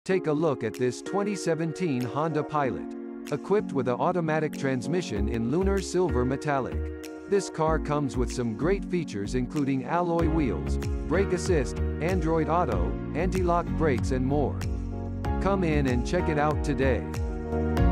Take a look at this 2017 Honda Pilot. Equipped with an automatic transmission in lunar silver metallic. This car comes with some great features including alloy wheels, brake assist, Android Auto, anti-lock brakes and more. Come in and check it out today.